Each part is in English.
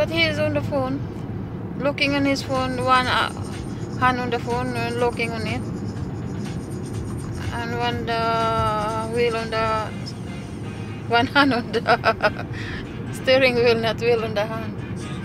but he is on the phone, looking on his phone, one hand on the phone and looking on it, and one the wheel on the one hand on the steering wheel, not wheel on the hand.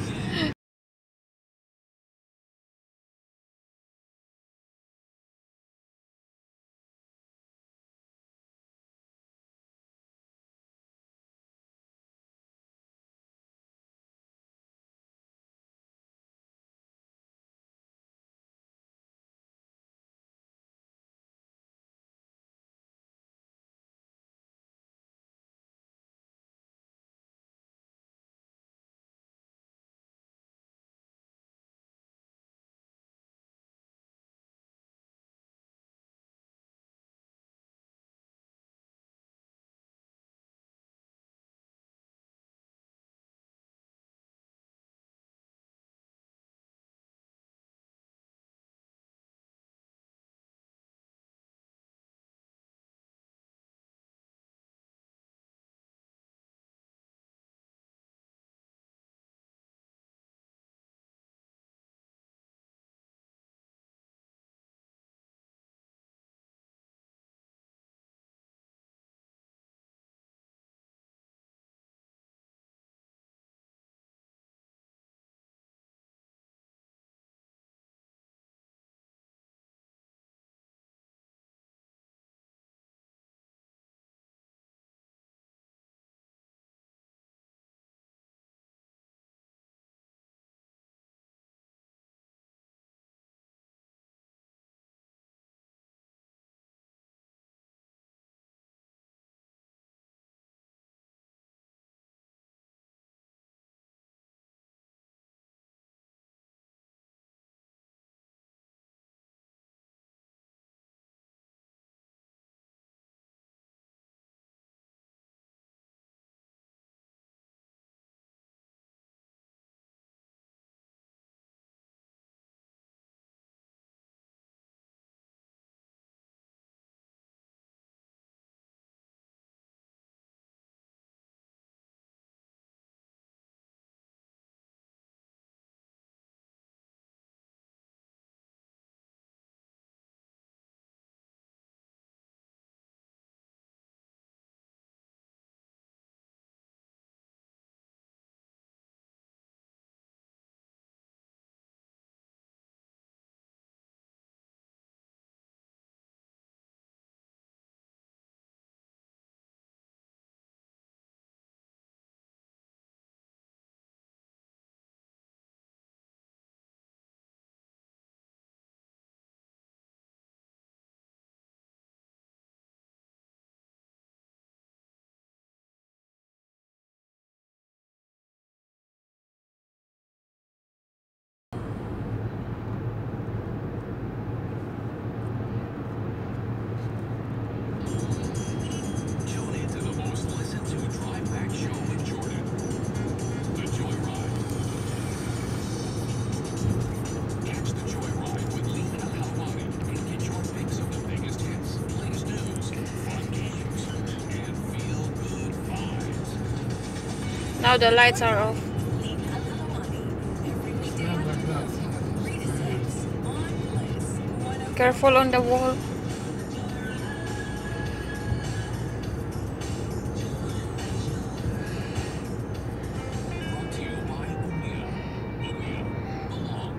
Tune into the most listened to drive back show in Jordan, The Joyride. Catch The Joyride with Lee and Al-Hawani and get your fix of the biggest hits, latest news, fun games, and feel-good vibes. Now the lights are off. Careful on the wall. Brought to you by Umia. Umia. Belong.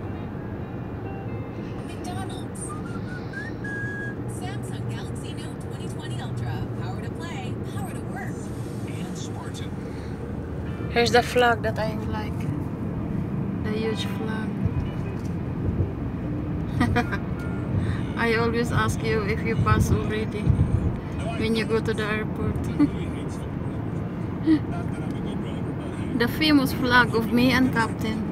McDonald's. Samsung Galaxy Note 2020 Ultra. Power to play, power to work. And Spartan. Here's the flag that I like. The huge flag. I always ask you if you pass already when you go to the airport. The famous flag of me and Captain.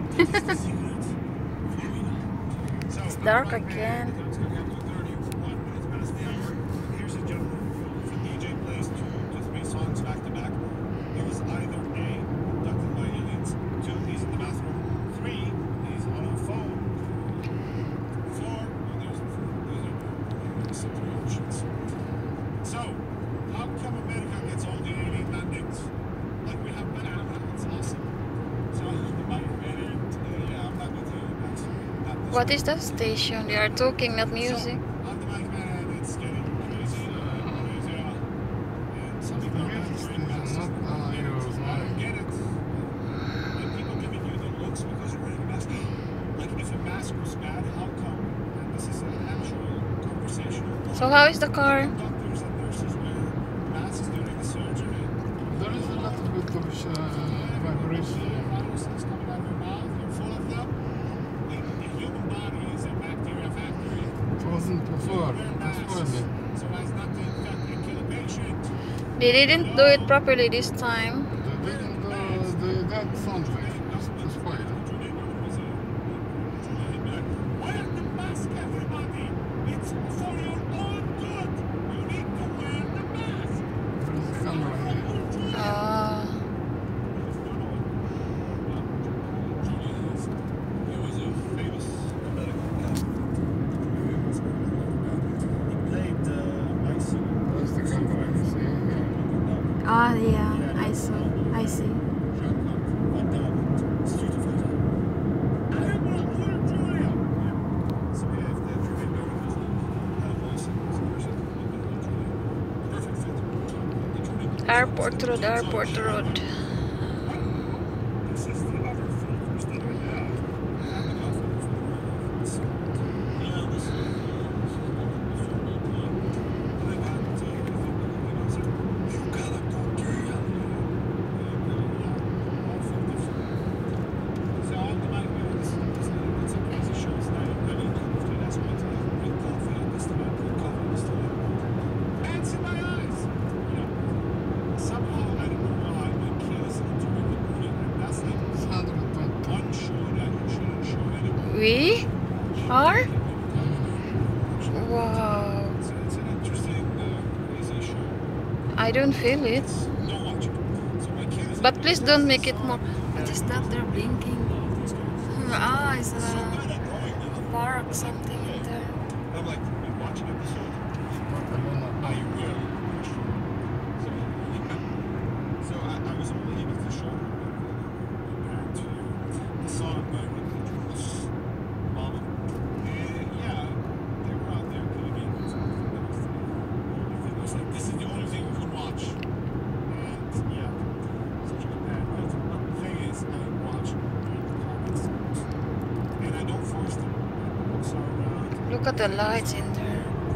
It's dark again. Here's a gentleman from DJ plays 2 to 3 songs back to back. He was either A, abducted by aliens, 2, he's in the bathroom, 3, he's on a phone, 4, well, those are situations. So, how come America gets all the alien landings? Like we have Manhattan, it's awesome. So, What is that station? They are talking, not music. On the mic, man, it's getting crazier and crazier. And some people are not wearing masks. I don't get it. And people giving you the looks because you're wearing a mask. Like, if a mask was bad, how come? And this is an actual conversational. So how is the car? Doctors and nurses wear masks during the surgery. There is a little bit of vibration. Viruses coming out of your mouth, you're full of them. The human body is a bacteria factory. It wasn't before. Wear It was masks spoiling. so as not to infect and kill a patient. They didn't do it properly this time. They didn't do that something just to spoil it. Wear the mask, everybody. It's for your own good. You need to wear the mask. There is a camera here. Ah. He was a famous medical guy. He played Icy. There's the camera, you see? Yeah. Ah, yeah. I see. I see. Airport Road, Airport Road. We are? Wow. It's an interesting, crazy show. I don't feel it. Don't watch it. So my kid is But please don't make it more. What is that? They're blinking. Ah, it's so a good at growing up. park, something in there. I'm like, we watch an episode. I will. So I was only able to show her compared to the song by Mama. And yeah, they were out there killing it. It was like, this is the only thing we could watch. And yeah, such a good bad. But the thing is, I watch comics. And I don't force them. I also around. Look at the lights in there.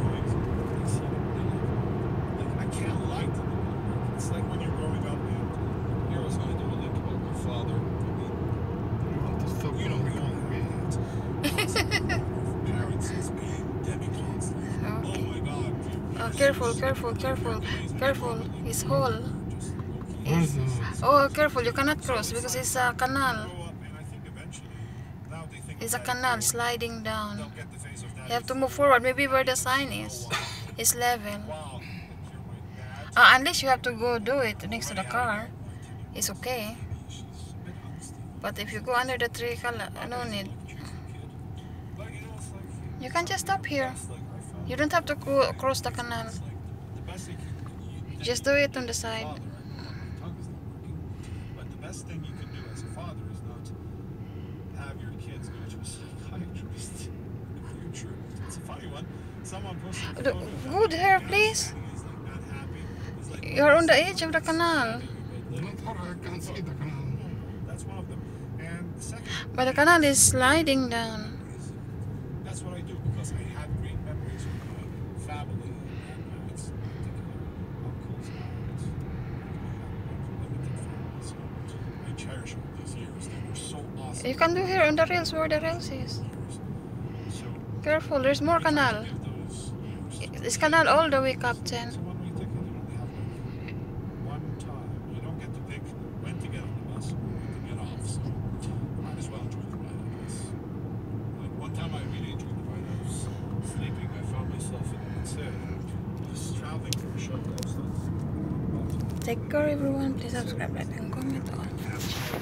I can't lie to them. It's like when you're growing up and here I was going to do a link about my father. You want to stop You know, on we the all camera. have parents as being demigods. Oh my God. Oh, careful, careful, careful, careful. It's hole. Where's the... Oh, careful. You cannot cross because it's a canal. Grow up and I think eventually now they think It's a canal sliding down. they'll get the face of that. You have to move forward. Maybe where the sign is. It's level. Wow. You're my dad. Unless you have to go do it next to the car. It's okay. She's a bit unstable. But if you go under the tree, no need. But you know, it's like You can just stop here. like I felt You don't have to go cross the canal. like the best thing you Just do it on the side. father, my tongue is not working, but the best thing you can do as a father is not have your kids go to a psychiatrist in the future. It's a funny one. Someone posted a photo. Good hair, please. He's like not happy. He's like, You're on the edge of the canal. Not her, I can't see the canal. that's one of them. And the second But the canal is sliding down. is that's what I do because I had great memories with my family and grandparents, in particular uncles, aunts. Limited family, so I cherish all these years. They were so awesome. You can do here on the rails where the rails is. So Careful, there's more canal. live those years. This canal all the way, Captain. So when we take it, you only have like one time. You don't get to pick when to get on the bus or when to get off. So might as well enjoy the ride, I guess. Like one time I really enjoyed the ride. I was sleeping. I found myself in Marseille, just traveling for a short distance. Take care, everyone. Please subscribe, like, and comment on.